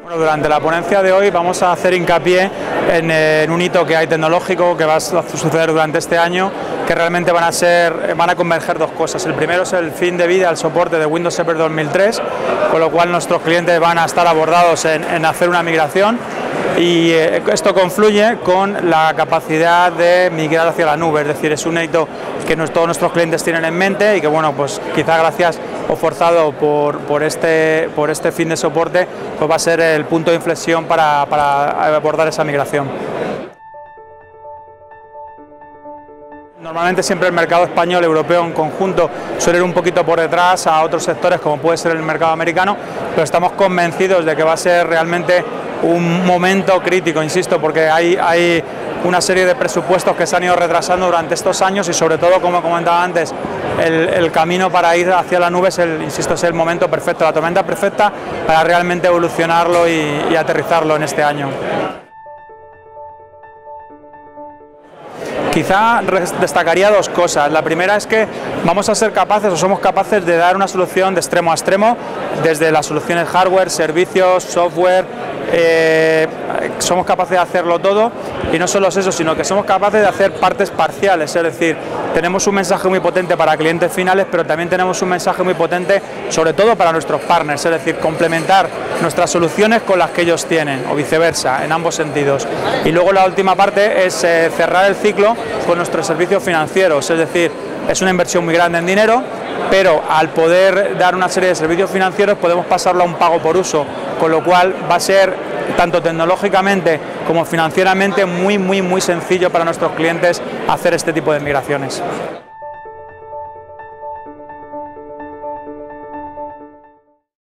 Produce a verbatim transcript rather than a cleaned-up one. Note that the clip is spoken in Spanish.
Durante la ponencia de hoy vamos a hacer hincapié en, en un hito que hay tecnológico que va a suceder durante este año, que realmente van a ser, van a converger dos cosas. El primero es el fin de vida al soporte de Windows Server dos mil tres, con lo cual nuestros clientes van a estar abordados en, en hacer una migración, y esto confluye con la capacidad de migrar hacia la nube. Es decir, es un hito que nos, todos nuestros clientes tienen en mente y que, bueno, pues quizá gracias o forzado por, por, este, por este fin de soporte, pues va a ser el punto de inflexión para, para abordar esa migración. Normalmente siempre el mercado español, europeo en conjunto suele ir un poquito por detrás a otros sectores como puede ser el mercado americano, pero estamos convencidos de que va a ser realmente un momento crítico, insisto, porque hay, hay una serie de presupuestos que se han ido retrasando durante estos años y, sobre todo, como comentaba antes, el, el camino para ir hacia la nube es el, insisto, es el momento perfecto, la tormenta perfecta para realmente evolucionarlo y, y aterrizarlo en este año. Quizá destacaría dos cosas. La primera es que vamos a ser capaces o somos capaces de dar una solución de extremo a extremo, desde las soluciones hardware, servicios, software. Eh, somos capaces de hacerlo todo, y no solo eso, sino que somos capaces de hacer partes parciales. Es decir, tenemos un mensaje muy potente para clientes finales, pero también tenemos un mensaje muy potente sobre todo para nuestros partners, es decir, complementar nuestras soluciones con las que ellos tienen, o viceversa, en ambos sentidos. Y luego la última parte es eh, cerrar el ciclo con nuestros servicios financieros, es decir, es una inversión muy grande en dinero, pero al poder dar una serie de servicios financieros podemos pasarlo a un pago por uso, con lo cual va a ser tanto tecnológicamente como financieramente muy muy muy sencillo para nuestros clientes hacer este tipo de migraciones.